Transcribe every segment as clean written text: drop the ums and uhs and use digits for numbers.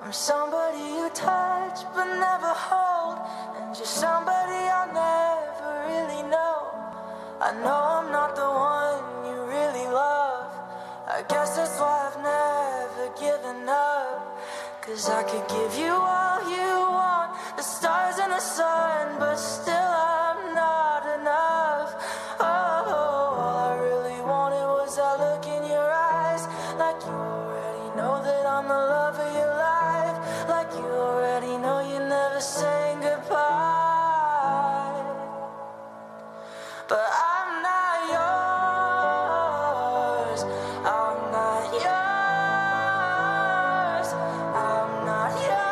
I'm somebody you touch but never hold, and you're somebody I'll never really know. I know I'm not the one you really love. I guess that's why I've never given up. 'Cause I could give you all you want, the stars and the sun, but still I'm not enough. Oh, all I really wanted was that look in your eyes, like you already know that I'm the love of your life, like you already know you're never saying goodbye. But I'm not yours, I'm not yours, I'm not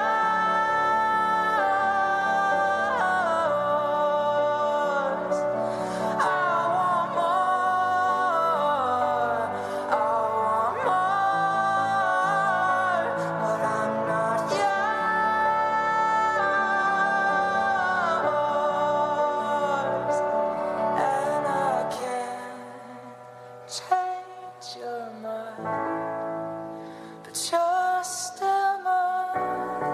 yours. I want more, I want more, but I'm not yours. And I can't change your mind, but you're still mine.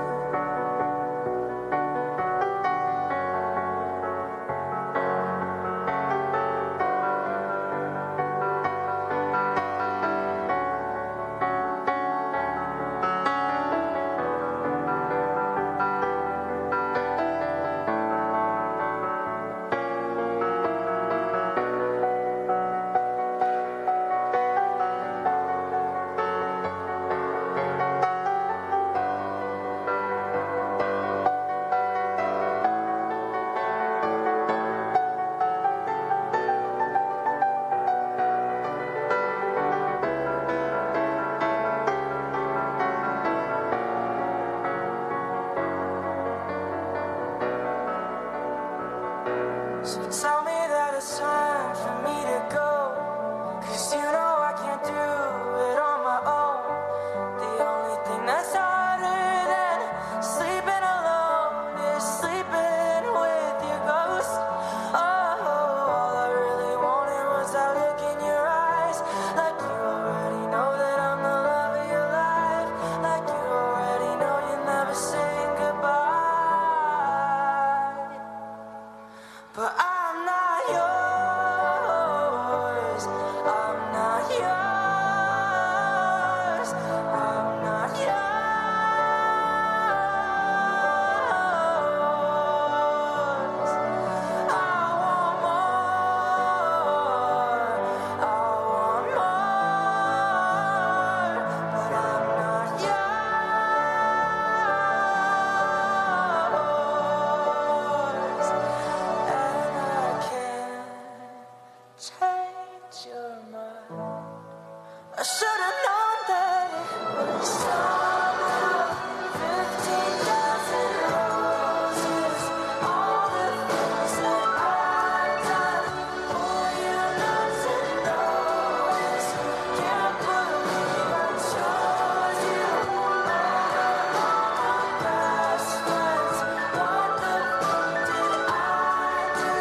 So tell me that it's time for me to go, 'cause you know I can't do it on my own. The only thing that's harder than sleeping alone is sleeping with your ghost. Oh, all I really wanted was that look in your eyes, like you already know that I'm the love of your life, like you already know you're never saying goodbye. But I'm not yours, I'm not yours, I'm not yours. I want more, I want more, but I'm not yours. And I can't change your mind. I should've known that it was somehow 15,000 roses. All the things that I've done for you not to notice. Can't believe I chose you over all my best friends. What the fuck did I do?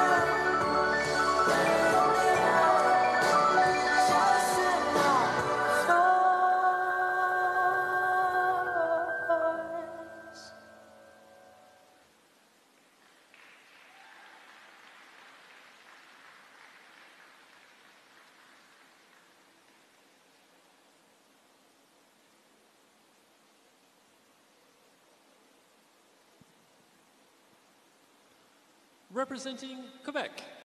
Representing Quebec,